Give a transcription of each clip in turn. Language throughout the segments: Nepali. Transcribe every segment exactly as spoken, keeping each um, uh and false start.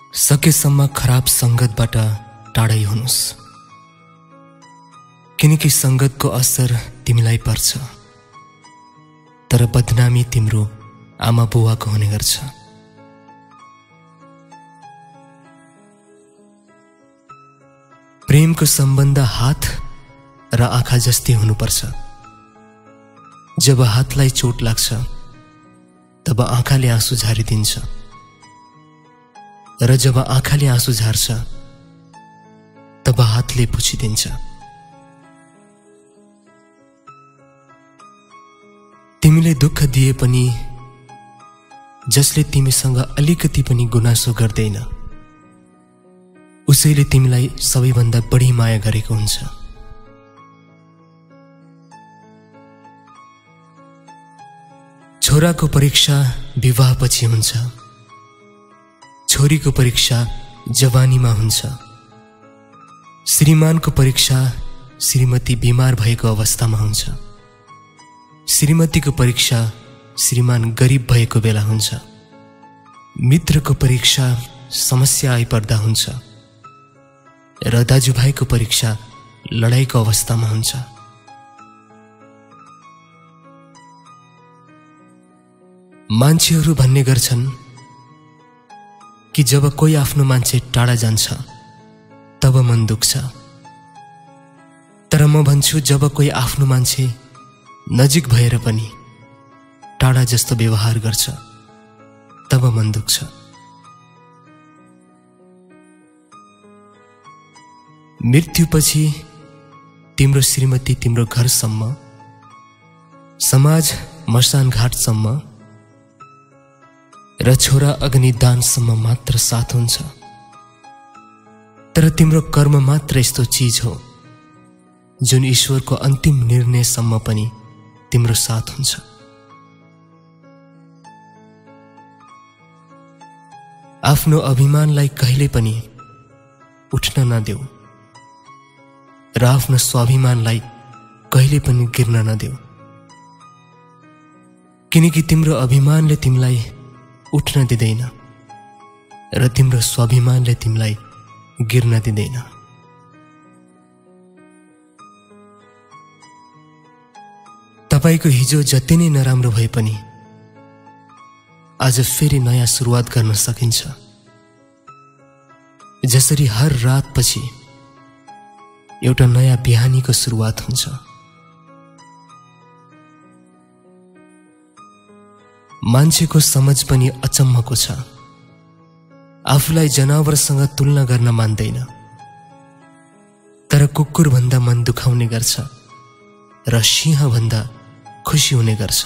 सकेसम्म खराब संगतबाट टाढै हुनुस्, किनकि संगतको असर तिमीलाई पर्छ, तर बदनामी तिम्रो आमा बुवाको हुने गर्छ। प्रेमको सम्बन्ध हात र आँखा जस्तै हुनुपर्छ। जब हातलाई चोट लाग्छ तब आँखाले आँसु झारिदिन्छ, र जब आँखाले आँसु झार्छ तब हातले पुछिदिन्छ। तिमीले दुःख दिए पनि जसले तिमीसँग अलिकति पनि गुनासो गर्दैन उसैले तिमीलाई सबैभन्दा बढी माया गरेको हुन्छ। छोराको परीक्षा विवाहपछि हुन्छ, छोरीको परीक्षा जवानीमा हुन्छ, श्रीमानको परीक्षा श्रीमती बिमार भएको अवस्थामा हुन्छ, श्रीमतीको परीक्षा श्रीमान गरिब भएको बेला हुन्छ, मित्रको परीक्षा समस्या आइपर्दा हुन्छ, र दाजुभाइको परीक्षा लडाईको अवस्थामा हुन्छ। मान्छेहरू भन्ने गर्छन् कि जब कोही आफ्नो मान्छे टाढा जान्छ तब मन दुख्छ, तर म भन्छु जब कोही आफ्नो मान्छे नजिक भएर पनि टाढा जस्तो व्यवहार गर्छ तब मन दुख्छ। मृत्युपछि तिम्रो श्रीमती तिम्रो घरसम्म, समाज मसान घाटसम्म र छोरा अग्निदानसम्म मात्र साथ हुन्छ, तर तिम्रो कर्म मात्र यस्तो चीज हो जुन ईश्वरको अन्तिम निर्णयसम्म पनि तिम्रो साथ हुन्छ। आफ्नो अभिमानलाई कहिले पनि उठ्न नदेऊ र आफ्नो स्वाभिमानलाई कहिले पनि गिर्न नदेऊ, किनकि तिम्रो अभिमानले तिमीलाई उठ्न दिँदैन र तिम्रो स्वाभिमानले तिमीलाई गिर्न दिँदैन। तपाईको हिजो जति नै नराम्रो भए पनि आज फेरि नयाँ सुरुवात गर्न सकिन्छ। जसरी हर रात पछि एउटा नयाँ बिहानीको सुरुवात हुन्छ। मान्छेको समझ पनि अचम्मको छ। आफूलाई जनावरसँग तुलना गर्न मान्दैन, तर कुकुर भन्दा मन दुखाउने गर्छ र सिंह भन्दा खुसी हुने गर्छ।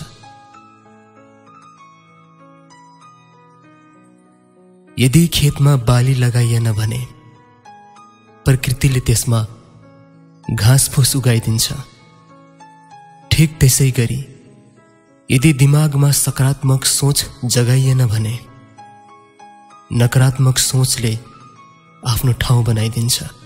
यदि खेतमा बाली लगाइएन भने प्रकृतिले त्यसमा घाँसफुस उगाइदिन्छ। ठीक त्यसै गरी यदि दिमागमा सकारात्मक सोच जगाइएन भने नकारात्मक सोचले आफ्नो ठाउँ बनाइदिन्छ।